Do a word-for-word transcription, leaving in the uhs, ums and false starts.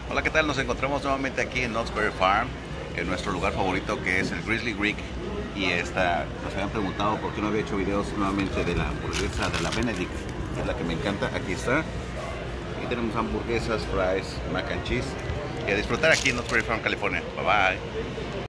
Hola, ¿qué tal? Nos encontramos nuevamente aquí en Knott's Berry Farm, en nuestro lugar favorito que es el Grizzly Creek. Y esta, nos habían preguntado por qué no había hecho videos nuevamente de la hamburguesa de la Benedict, que es la que me encanta. Aquí está. Y tenemos hamburguesas, fries, mac and cheese. Y a disfrutar aquí en Knott's Berry Farm, California. Bye bye.